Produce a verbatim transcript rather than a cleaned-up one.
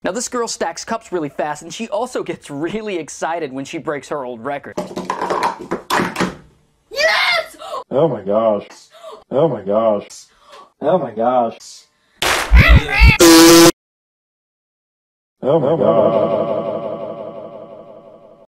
Now this girl stacks cups really fast, and she also gets really excited when she breaks her old record. Yes! Oh my gosh. Oh my gosh. Oh my gosh. Oh my gosh.